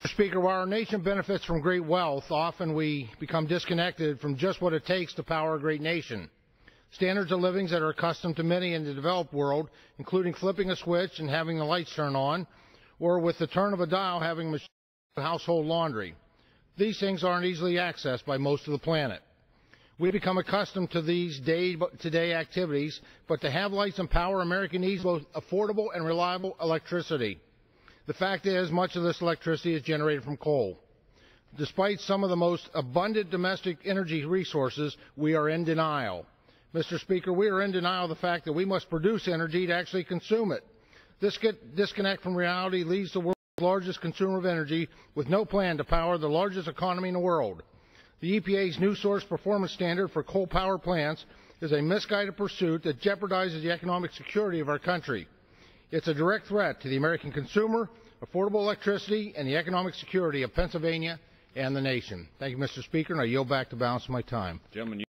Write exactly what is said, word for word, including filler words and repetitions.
Mister Speaker, while our nation benefits from great wealth, often we become disconnected from just what it takes to power a great nation. Standards of living that are accustomed to many in the developed world, including flipping a switch and having the lights turn on, or with the turn of a dial having household laundry. These things aren't easily accessed by most of the planet. We become accustomed to these day-to-day activities, but to have lights and power, America needs both affordable and reliable electricity. The fact is, much of this electricity is generated from coal. Despite some of the most abundant domestic energy resources, we are in denial. Mister Speaker, we are in denial of the fact that we must produce energy to actually consume it. This disconnect from reality leads to the world's largest consumer of energy with no plan to power the largest economy in the world. The E P A's new source performance standard for coal power plants is a misguided pursuit that jeopardizes the economic security of our country. It's a direct threat to the American consumer, affordable electricity, and the economic security of Pennsylvania and the nation. Thank you, Mister Speaker, and I yield back the balance of my time. Gentleman,